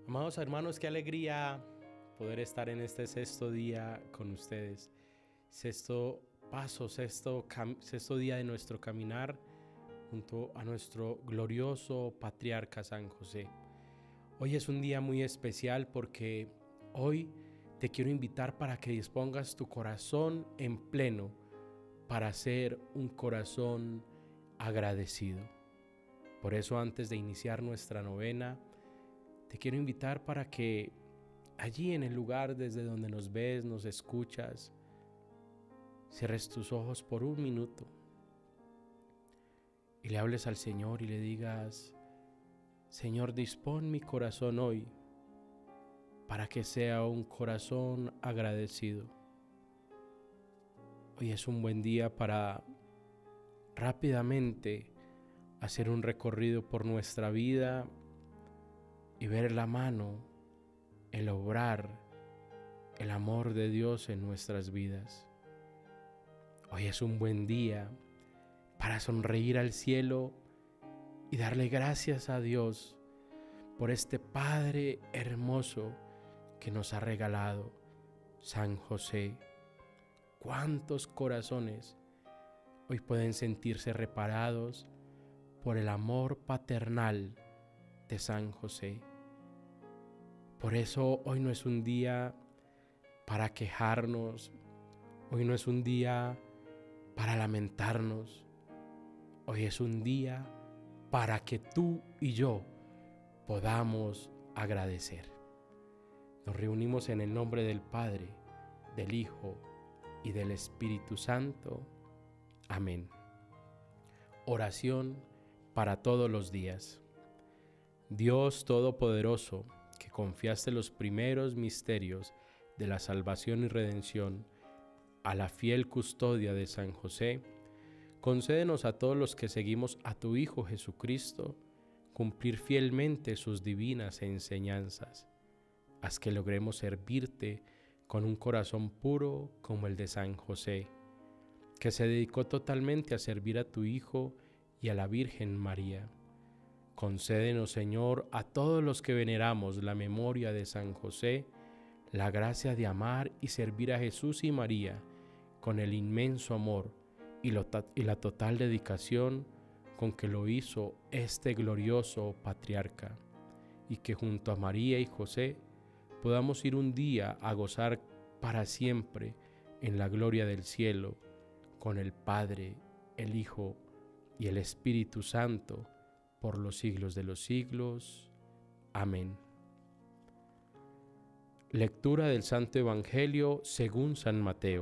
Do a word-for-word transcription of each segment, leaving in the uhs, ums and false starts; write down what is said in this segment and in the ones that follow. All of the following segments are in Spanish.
Amados hermanos, qué alegría poder estar en este sexto día con ustedes. Sexto paso, sexto, cam- sexto día de nuestro caminar junto a nuestro glorioso patriarca San José. Hoy es un día muy especial porque hoy te quiero invitar para que dispongas tu corazón en pleno para ser un corazón agradecido. Por eso, antes de iniciar nuestra novena, te quiero invitar para que allí en el lugar desde donde nos ves, nos escuchas, cierres tus ojos por un minuto y le hables al Señor y le digas: Señor, dispón mi corazón hoy para que sea un corazón agradecido. Hoy es un buen día para rápidamente hacer un recorrido por nuestra vida y ver la mano, el obrar, el amor de Dios en nuestras vidas. Hoy es un buen día para sonreír al cielo y darle gracias a Dios por este Padre hermoso que nos ha regalado, San José. ¿Cuántos corazones hoy pueden sentirse reparados por el amor paternal de San José? Por eso hoy no es un día para quejarnos, hoy no es un día para lamentarnos, hoy es un día para que tú y yo podamos agradecer. Nos reunimos en el nombre del Padre, del Hijo y del Espíritu Santo. Amén. Oración para todos los días. Dios Todopoderoso, que confiaste los primeros misterios de la salvación y redención a la fiel custodia de San José, concédenos a todos los que seguimos a tu Hijo Jesucristo cumplir fielmente sus divinas enseñanzas. Haz que logremos servirte con un corazón puro como el de San José, que se dedicó totalmente a servir a tu Hijo y a la Virgen María. Concédenos, Señor, a todos los que veneramos la memoria de San José, la gracia de amar y servir a Jesús y María con el inmenso amor y, lo, y la total dedicación con que lo hizo este glorioso patriarca, y que junto a María y José podamos ir un día a gozar para siempre en la gloria del cielo con el Padre, el Hijo y el Espíritu Santo, por los siglos de los siglos. Amén. Lectura del Santo Evangelio según San Mateo.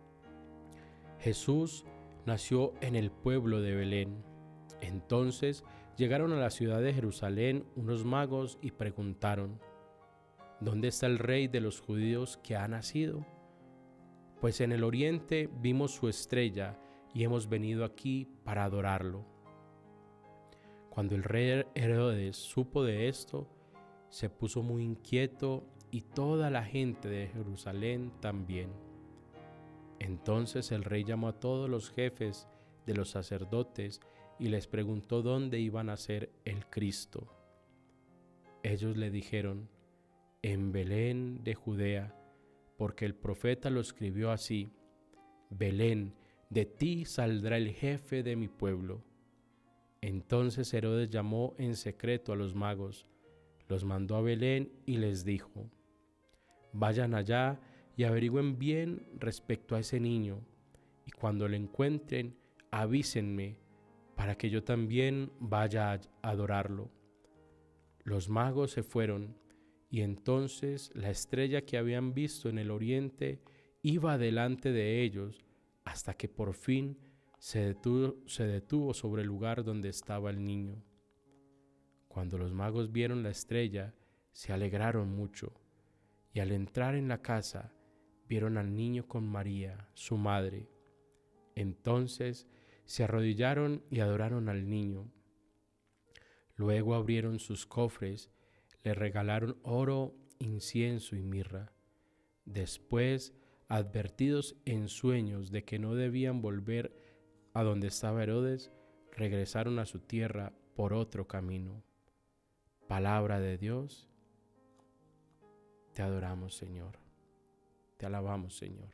Jesús nació en el pueblo de Belén. Entonces llegaron a la ciudad de Jerusalén unos magos y preguntaron: ¿Dónde está el rey de los judíos que ha nacido? Pues en el oriente vimos su estrella y hemos venido aquí para adorarlo. Cuando el rey Herodes supo de esto, se puso muy inquieto y toda la gente de Jerusalén también. Entonces el rey llamó a todos los jefes de los sacerdotes y les preguntó dónde iba a nacer el Cristo. Ellos le dijeron: en Belén de Judea, porque el profeta lo escribió así: Belén, de ti saldrá el jefe de mi pueblo. Entonces Herodes llamó en secreto a los magos, los mandó a Belén y les dijo: vayan allá y averigüen bien respecto a ese niño, y cuando lo encuentren, avísenme para que yo también vaya a adorarlo. Los magos se fueron, y entonces la estrella que habían visto en el oriente iba delante de ellos hasta que por fin se detuvo, se detuvo sobre el lugar donde estaba el niño. Cuando los magos vieron la estrella, se alegraron mucho, y al entrar en la casa, vieron al niño con María, su madre. Entonces se arrodillaron y adoraron al niño. Luego abrieron sus cofres, le regalaron oro, incienso y mirra. Después, advertidos en sueños de que no debían volver a donde estaba Herodes, regresaron a su tierra por otro camino. Palabra de Dios, Te adoramos, Señor. Te alabamos, Señor.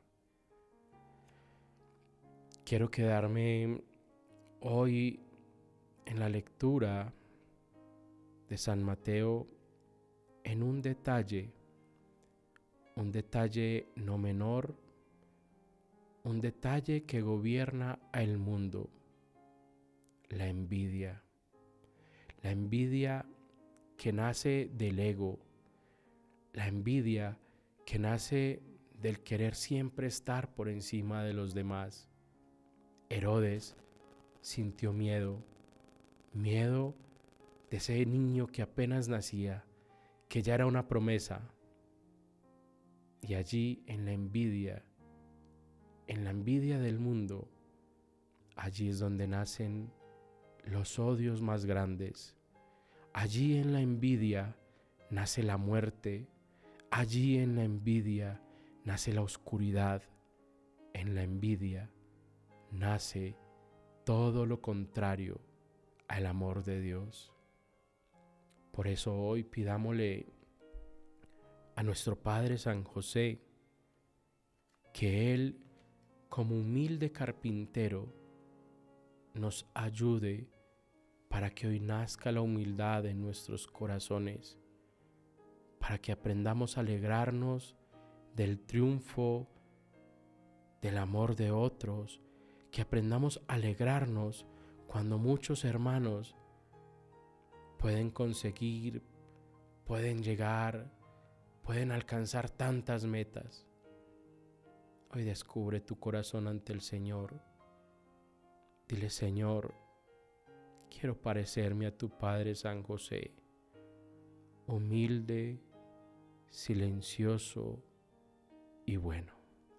Quiero quedarme hoy en la lectura de San Mateo en un detalle, un detalle no menor, un detalle que gobierna al mundo: la envidia. La envidia que nace del ego, la envidia que nace del querer siempre estar por encima de los demás. Herodes sintió miedo, miedo de ese niño que apenas nacía, que ya era una promesa. Y allí en la envidia, en la envidia del mundo, allí es donde nacen los odios más grandes. Allí en la envidia nace la muerte. Allí en la envidia nace la oscuridad. En la envidia nace todo lo contrario al amor de Dios. Por eso hoy pidámosle a nuestro Padre San José que Él, como humilde carpintero, nos ayude para que hoy nazca la humildad en nuestros corazones, para que aprendamos a alegrarnos del triunfo, del amor de otros, que aprendamos a alegrarnos cuando muchos hermanos pueden conseguir, pueden llegar, pueden alcanzar tantas metas. Hoy descubre tu corazón ante el Señor. Dile: Señor, quiero parecerme a tu Padre San José, humilde, silencioso y bueno.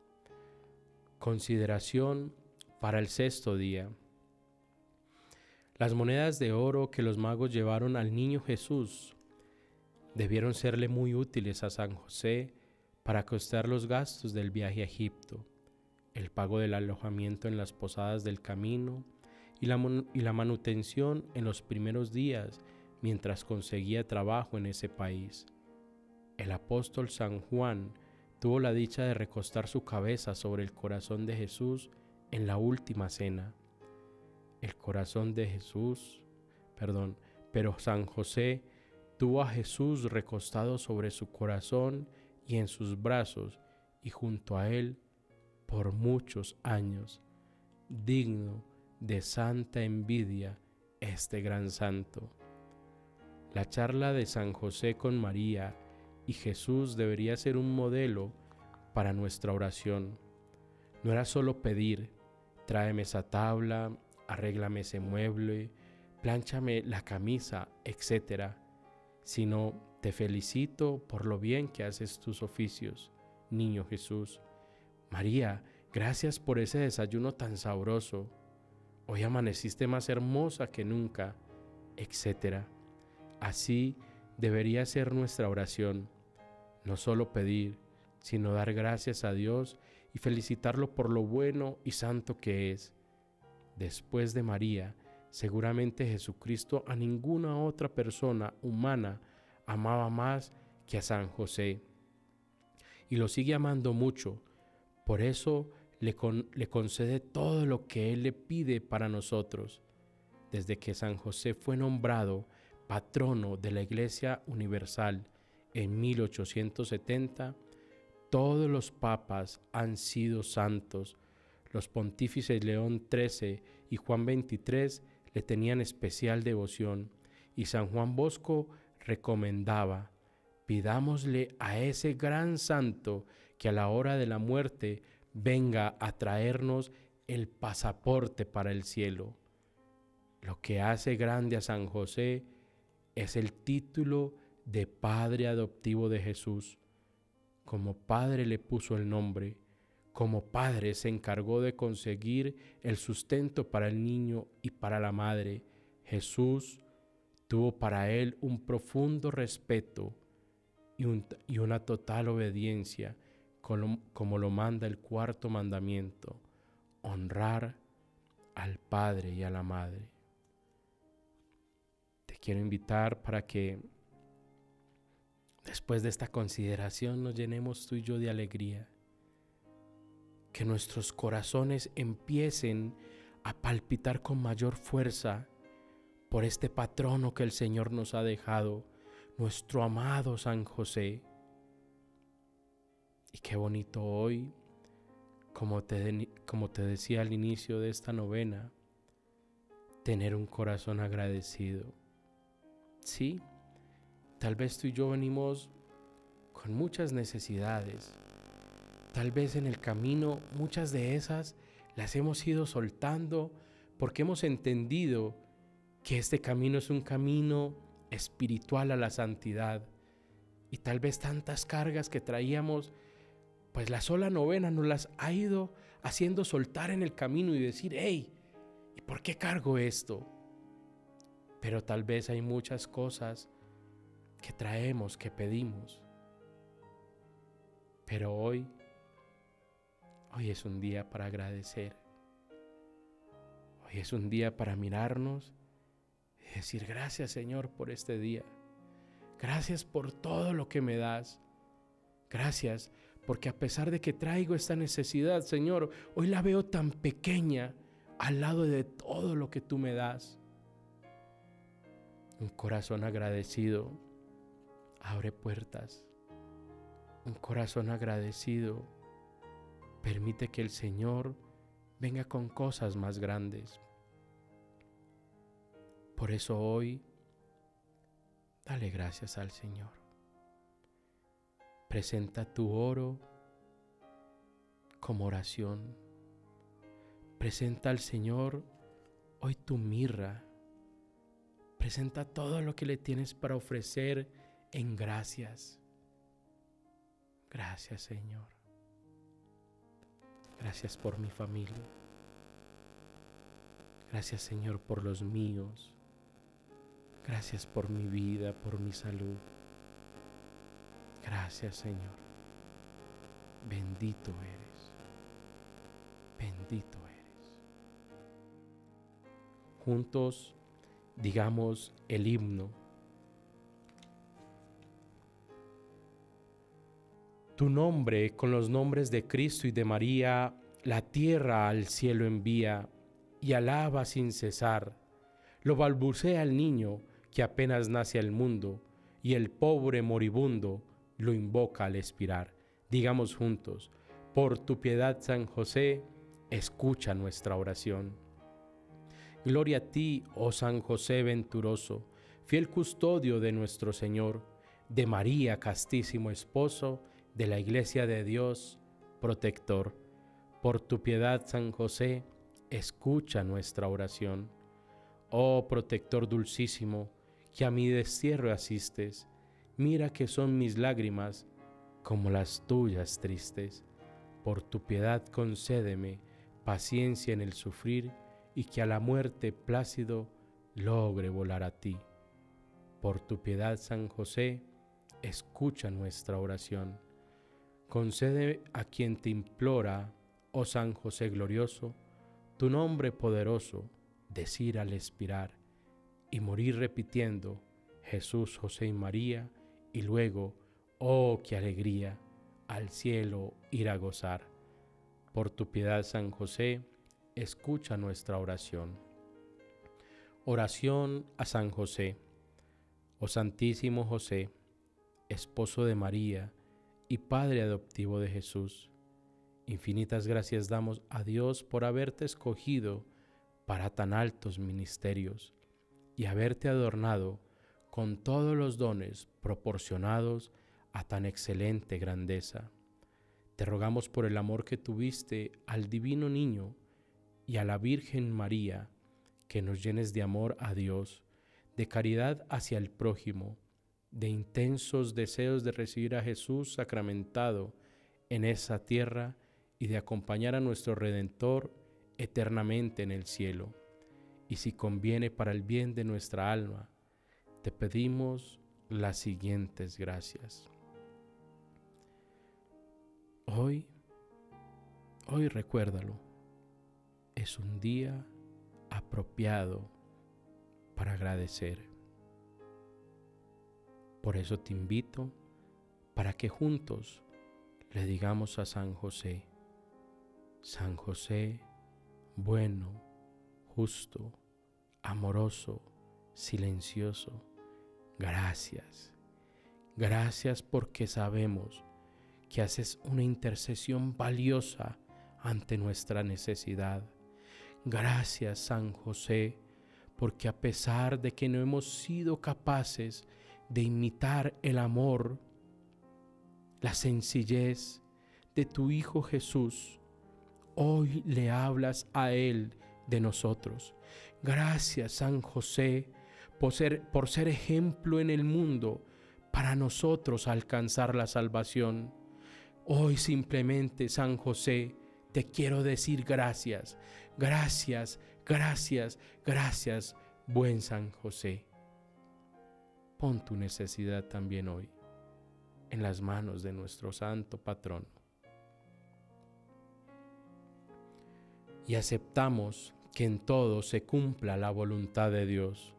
Consideración para el sexto día. Las monedas de oro que los magos llevaron al niño Jesús debieron serle muy útiles a San José para costear los gastos del viaje a Egipto, el pago del alojamiento en las posadas del camino y la, y la manutención en los primeros días mientras conseguía trabajo en ese país. El apóstol San Juan tuvo la dicha de recostar su cabeza sobre el corazón de Jesús en la última cena. El corazón de Jesús, perdón, pero San José tuvo a Jesús recostado sobre su corazón y en sus brazos y junto a él por muchos años, digno de santa envidia este gran santo. La charla de San José con María y Jesús debería ser un modelo para nuestra oración. No era solo pedir: tráeme esa tabla, arréglame ese mueble, plánchame la camisa, etcétera, sino: te felicito por lo bien que haces tus oficios, niño Jesús. María, gracias por ese desayuno tan sabroso. Hoy amaneciste más hermosa que nunca, etcétera. Así debería ser nuestra oración. No solo pedir, sino dar gracias a Dios y felicitarlo por lo bueno y santo que es. Después de María, seguramente Jesucristo a ninguna otra persona humana amaba más que a San José. Y lo sigue amando mucho. Por eso le, con, le concede todo lo que Él le pide para nosotros. Desde que San José fue nombrado patrono de la Iglesia Universal en mil ochocientos setenta, todos los papas han sido santos. Los pontífices León trece y Juan veintitrés le tenían especial devoción, y San Juan Bosco recomendaba: pidámosle a ese gran santo que a la hora de la muerte venga a traernos el pasaporte para el cielo. Lo que hace grande a San José es el título de Padre adoptivo de Jesús. Como padre le puso el nombre. Como padre se encargó de conseguir el sustento para el niño y para la madre. Jesús tuvo para él un profundo respeto y, un, y una total obediencia, como, como lo manda el cuarto mandamiento: honrar al padre y a la madre. Te quiero invitar para que después de esta consideración nos llenemos tú y yo de alegría. Que nuestros corazones empiecen a palpitar con mayor fuerza por este patrono que el Señor nos ha dejado, nuestro amado San José. Y qué bonito hoy, como te, como te decía al inicio de esta novena, tener un corazón agradecido. Sí, tal vez tú y yo venimos con muchas necesidades. Tal vez en el camino muchas de esas las hemos ido soltando porque hemos entendido que este camino es un camino espiritual a la santidad. Y tal vez tantas cargas que traíamos, pues la sola novena nos las ha ido haciendo soltar en el camino y decir, hey, ¿y por qué cargo esto? Pero tal vez hay muchas cosas que traemos, que pedimos. Pero hoy, hoy es un día para agradecer. Hoy es un día para mirarnos y decir, gracias Señor por este día. Gracias por todo lo que me das. Gracias porque a pesar de que traigo esta necesidad, Señor, hoy la veo tan pequeña al lado de todo lo que tú me das. Un corazón agradecido abre puertas. Un corazón agradecido permite que el Señor venga con cosas más grandes. Por eso hoy, dale gracias al Señor. Presenta tu oro como oración. Presenta al Señor hoy tu mirra. Presenta todo lo que le tienes para ofrecer en gracias. Gracias, Señor. Gracias por mi familia. Gracias, Señor, por los míos. Gracias por mi vida, por mi salud. Gracias, Señor. Bendito eres. Bendito eres. Juntos digamos el himno. Tu nombre con los nombres de Cristo y de María, la tierra al cielo envía y alaba sin cesar. Lo balbucea el niño que apenas nace al mundo y el pobre moribundo lo invoca al expirar. Digamos juntos, por tu piedad, San José, escucha nuestra oración. Gloria a ti, oh San José venturoso, fiel custodio de nuestro Señor, de María, castísimo esposo, de la Iglesia de Dios, protector. Por tu piedad, San José, escucha nuestra oración. Oh protector dulcísimo, que a mi destierro asistes, mira que son mis lágrimas como las tuyas tristes. Por tu piedad concédeme paciencia en el sufrir y que a la muerte plácido logre volar a ti. Por tu piedad, San José, escucha nuestra oración. Concede a quien te implora, oh San José glorioso, tu nombre poderoso, decir al expirar y morir repitiendo Jesús, José y María, y luego, oh qué alegría, al cielo ir a gozar. Por tu piedad, San José, escucha nuestra oración. Oración a San José. Oh Santísimo José, esposo de María y Padre adoptivo de Jesús, infinitas gracias damos a Dios por haberte escogido para tan altos ministerios y haberte adornado con todos los dones proporcionados a tan excelente grandeza. Te rogamos por el amor que tuviste al divino niño y a la Virgen María, que nos llenes de amor a Dios, de caridad hacia el prójimo, de intensos deseos de recibir a Jesús sacramentado en esa tierra y de acompañar a nuestro Redentor eternamente en el cielo. Y si conviene para el bien de nuestra alma, te pedimos las siguientes gracias. Hoy, hoy recuérdalo, es un día apropiado para agradecer. Por eso te invito para que juntos le digamos a San José: San José, bueno, justo, amoroso, silencioso, gracias. Gracias porque sabemos que haces una intercesión valiosa ante nuestra necesidad. Gracias, San José, porque a pesar de que no hemos sido capaces de imitar el amor, la sencillez de tu Hijo Jesús, hoy le hablas a Él de nosotros. Gracias, San José, por ser, por ser ejemplo en el mundo para nosotros alcanzar la salvación. Hoy simplemente, San José, te quiero decir gracias, gracias, gracias, gracias, buen San José. Pon tu necesidad también hoy en las manos de nuestro santo patrono. Y aceptamos que en todo se cumpla la voluntad de Dios.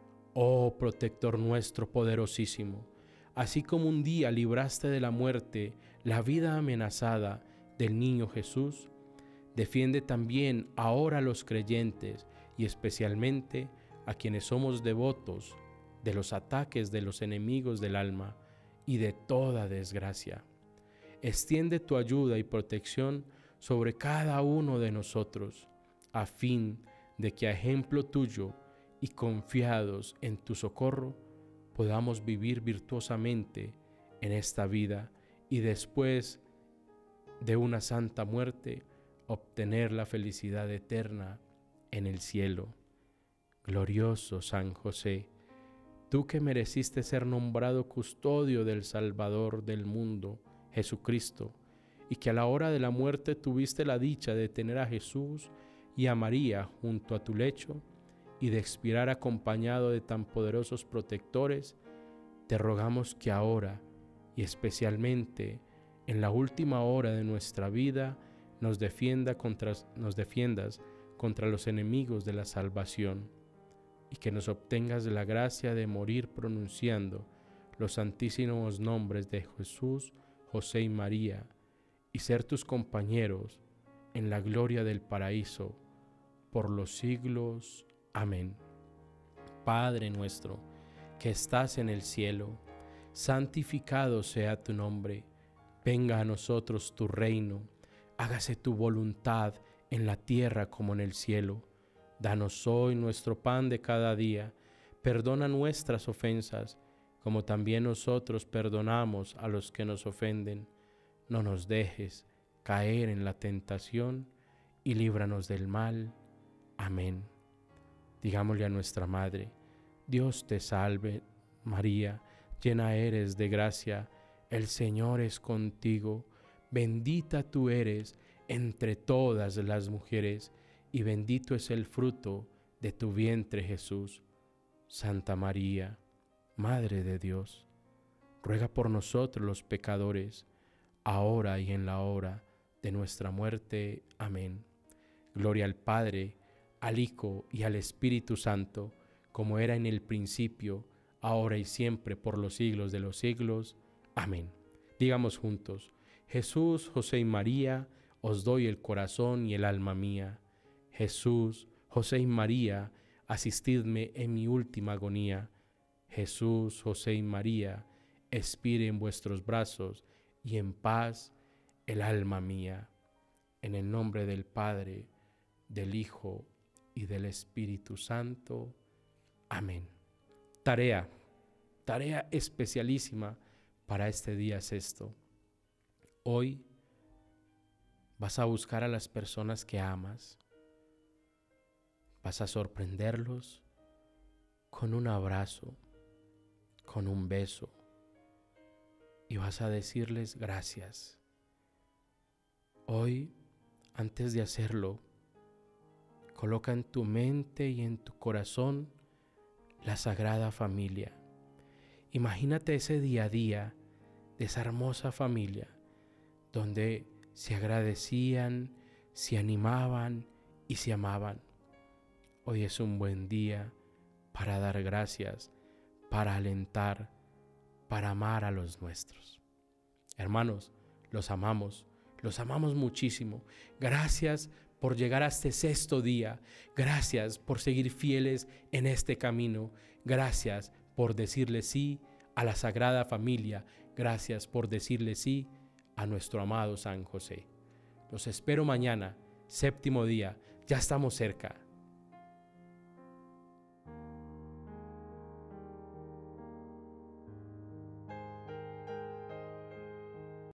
Oh protector nuestro poderosísimo, así como un día libraste de la muerte la vida amenazada del niño Jesús, defiende también ahora a los creyentes y especialmente a quienes somos devotos de los ataques de los enemigos del alma y de toda desgracia. Extiende tu ayuda y protección sobre cada uno de nosotros, a fin de que a ejemplo tuyo y confiados en tu socorro, podamos vivir virtuosamente en esta vida y después de una santa muerte, obtener la felicidad eterna en el cielo. Glorioso San José, tú que mereciste ser nombrado custodio del Salvador del mundo, Jesucristo, y que a la hora de la muerte tuviste la dicha de tener a Jesús y a María junto a tu lecho y de expirar acompañado de tan poderosos protectores, te rogamos que ahora y especialmente en la última hora de nuestra vida nos, defienda contra, nos defiendas contra los enemigos de la salvación y que nos obtengas la gracia de morir pronunciando los santísimos nombres de Jesús, José y María, y ser tus compañeros en la gloria del paraíso por los siglos. Amén. Padre nuestro, que estás en el cielo, santificado sea tu nombre. Venga a nosotros tu reino. Hágase tu voluntad en la tierra como en el cielo. Danos hoy nuestro pan de cada día. Perdona nuestras ofensas, como también nosotros perdonamos a los que nos ofenden. No nos dejes caer en la tentación y líbranos del mal. Amén. Digámosle a nuestra Madre: Dios te salve, María, llena eres de gracia, el Señor es contigo, bendita tú eres entre todas las mujeres, y bendito es el fruto de tu vientre, Jesús. Santa María, Madre de Dios, ruega por nosotros los pecadores, ahora y en la hora de nuestra muerte. Amén. Gloria al Padre, al Hijo y al Espíritu Santo, como era en el principio, ahora y siempre, por los siglos de los siglos. Amén. Digamos juntos: Jesús, José y María, os doy el corazón y el alma mía. Jesús, José y María, asistidme en mi última agonía. Jesús, José y María, expire en vuestros brazos y en paz el alma mía. En el nombre del Padre, del Hijo y del Espíritu Santo. Amén. Tarea, tarea especialísima para este día sexto. Hoy vas a buscar a las personas que amas. Vas a sorprenderlos con un abrazo, con un beso, y vas a decirles gracias. Hoy, antes de hacerlo, coloca en tu mente y en tu corazón la Sagrada Familia. Imagínate ese día a día de esa hermosa familia donde se agradecían, se animaban y se amaban. Hoy es un buen día para dar gracias, para alentar, para amar a los nuestros. Hermanos, los amamos, los amamos muchísimo. Gracias por llegar a este sexto día. Gracias por seguir fieles en este camino. Gracias por decirle sí a la Sagrada Familia. Gracias por decirle sí a nuestro amado San José. Los espero mañana, séptimo día. Ya estamos cerca.